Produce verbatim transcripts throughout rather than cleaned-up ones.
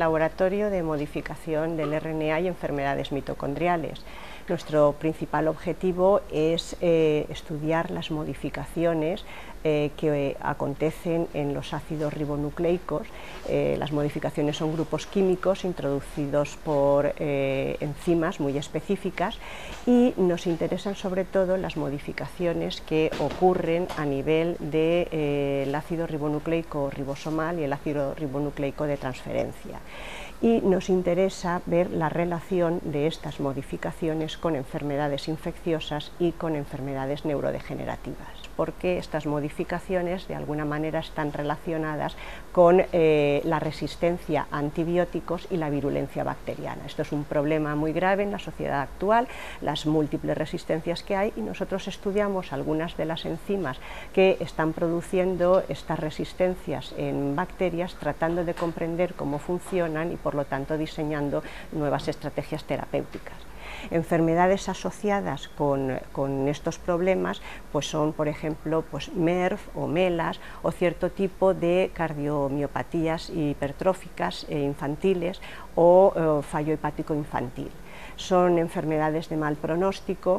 Laboratorio de Modificación del R N A y Enfermedades Mitocondriales. Nuestro principal objetivo es eh, estudiar las modificaciones eh, que acontecen en los ácidos ribonucleicos. Eh, las modificaciones son grupos químicos introducidos por eh, enzimas muy específicas y nos interesan sobre todo las modificaciones que ocurren a nivel del de, eh, ácido ribonucleico ribosomal y el ácido ribonucleico de transferencia. Y nos interesa ver la relación de estas modificaciones con enfermedades infecciosas y con enfermedades neurodegenerativas, porque estas modificaciones de alguna manera están relacionadas con eh, la resistencia a antibióticos y la virulencia bacteriana. Esto es un problema muy grave en la sociedad actual, las múltiples resistencias que hay, y nosotros estudiamos algunas de las enzimas que están produciendo estas resistencias en bacterias, tratando de comprender cómo funcionan y por lo tanto diseñando nuevas estrategias terapéuticas. Enfermedades asociadas con, con estos problemas pues son, por ejemplo, pues M E R F o MELAS o cierto tipo de cardiomiopatías hipertróficas e infantiles o eh, fallo hepático infantil. Son enfermedades de mal pronóstico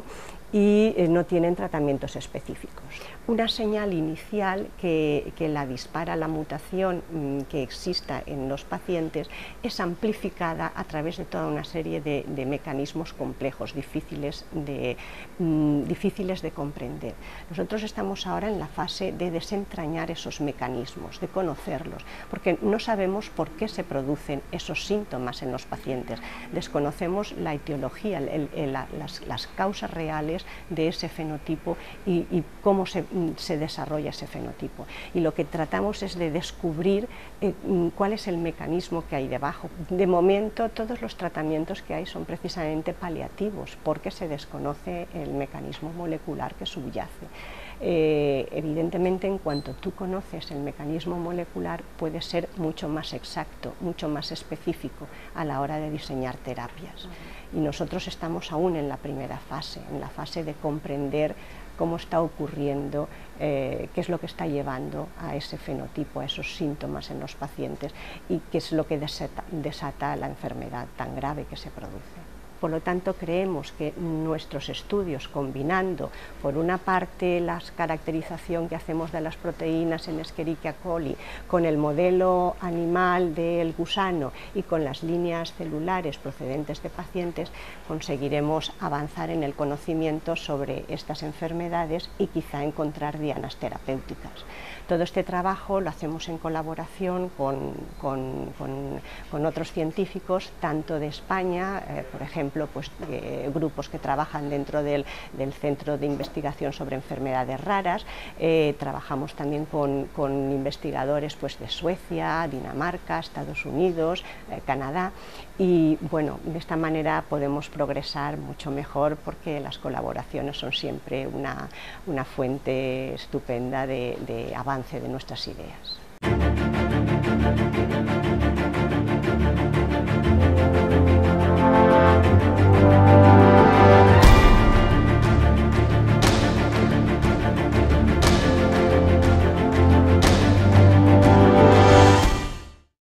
y eh, no tienen tratamientos específicos. Una señal inicial que, que la dispara la mutación mmm, que exista en los pacientes es amplificada a través de toda una serie de, de mecanismos complejos, difíciles de, mmm, difíciles de comprender. Nosotros estamos ahora en la fase de desentrañar esos mecanismos, de conocerlos, porque no sabemos por qué se producen esos síntomas en los pacientes, desconocemos la etiología, el, el, la, las, las causas reales de ese fenotipo y, y cómo se, se desarrolla ese fenotipo. Y lo que tratamos es de descubrir eh, cuál es el mecanismo que hay debajo. De momento, todos los tratamientos que hay son precisamente paliativos, porque se desconoce el mecanismo molecular que subyace. Eh, evidentemente, en cuanto tú conoces el mecanismo molecular, puede ser mucho más exacto, mucho más específico a la hora de diseñar terapias. Y nosotros estamos aún en la primera fase, en la fase de comprender cómo está ocurriendo, eh, qué es lo que está llevando a ese fenotipo, a esos síntomas en los pacientes y qué es lo que desata, desata la enfermedad tan grave que se produce. Por lo tanto, creemos que nuestros estudios, combinando por una parte la caracterización que hacemos de las proteínas en Escherichia coli con el modelo animal del gusano y con las líneas celulares procedentes de pacientes, conseguiremos avanzar en el conocimiento sobre estas enfermedades y quizá encontrar dianas terapéuticas. Todo este trabajo lo hacemos en colaboración con, con, con, con otros científicos, tanto de España, eh, por ejemplo, pues, eh, grupos que trabajan dentro del, del Centro de Investigación sobre Enfermedades Raras, eh, trabajamos también con, con investigadores pues, de Suecia, Dinamarca, Estados Unidos, eh, Canadá, y bueno, de esta manera podemos progresar mucho mejor porque las colaboraciones son siempre una, una fuente estupenda de, de avance de nuestras ideas.